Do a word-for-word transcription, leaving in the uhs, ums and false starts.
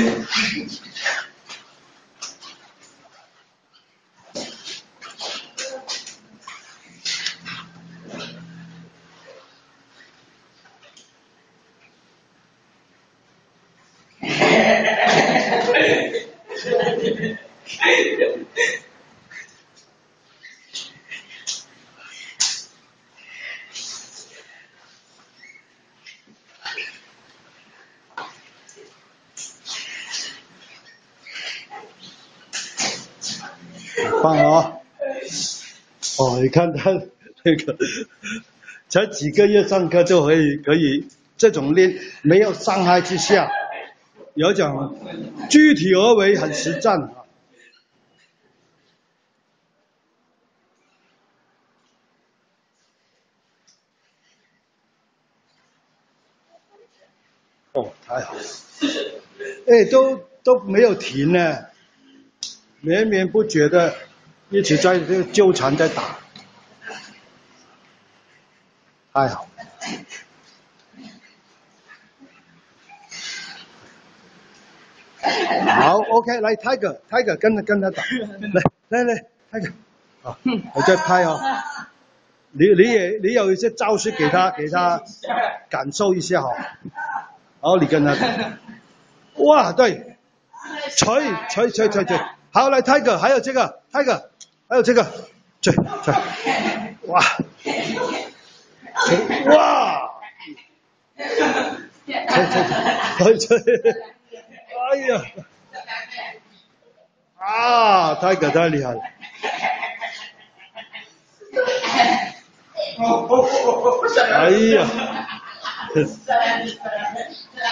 棒哦！哦，你看他那个才几个月上课就可以可以这种练，没有伤害之下，有讲具体而为，很实战啊。哦，太好了！哎，都都没有停呢，绵绵不绝的一直在这个纠缠在打，太好了。好 ，OK， 来 Tiger，Tiger Tiger, 跟他跟他打，来来来 Tiger， 好，我再拍哦。你你也你有一些招式给他给他感受一下哈，然后你跟他打，哇，对，锤锤锤锤锤，好，来 Tiger， 还有这个 Tiger， 还有这个，锤锤，哇，锤哇，锤锤锤锤，哎呀，啊 ，Tiger 太厉害了。哎呀，